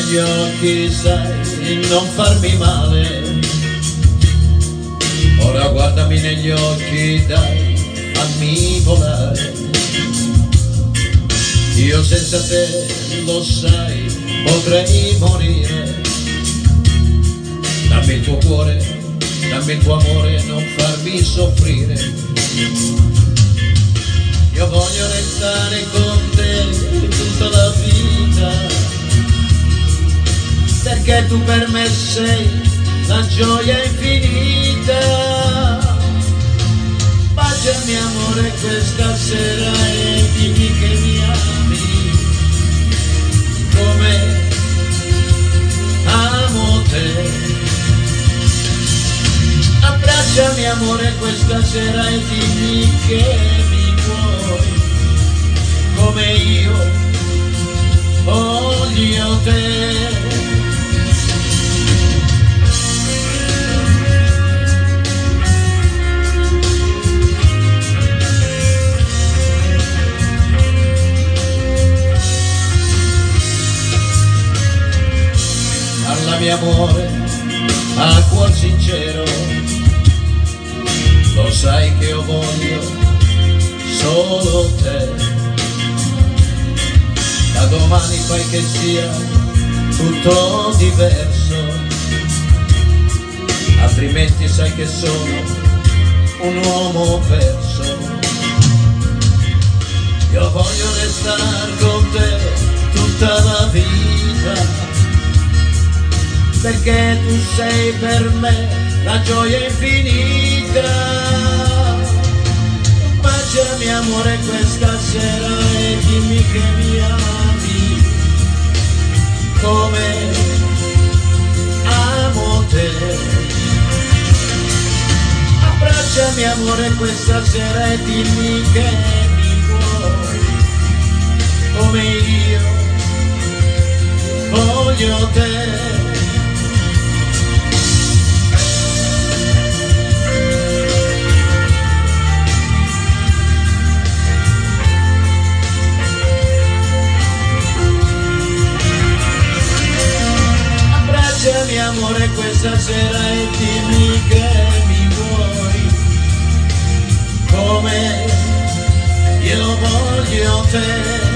negli occhi, sai, non farmi male. Ora guardami negli occhi, dai, fammi volare. Io senza te, lo sai, potrei morire. Dammi il tuo cuore, dammi il tuo amore, non farmi soffrire. Io voglio restare con te tutta la vita, perché tu per me sei la gioia infinita. Baciami amore questa sera e dimmi che mi ami come amo te. Abbracciami amore questa sera e dimmi che mi vuoi come io voglio te. Parlami amore a cuor sincero, lo sai che io voglio solo te. Da domani fai che sia tutto diverso, altrimenti sai che sono un uomo perso. Io voglio restare con te tutta la vita, perché tu sei per me la gioia infinita. Baciami amore questa sera e dimmi che mi ami come amo te. Abbracciami amore questa sera e dimmi che mi vuoi come io voglio te. Abbracciami amore questa sera e dimmi che mi vuoi come io voglio te.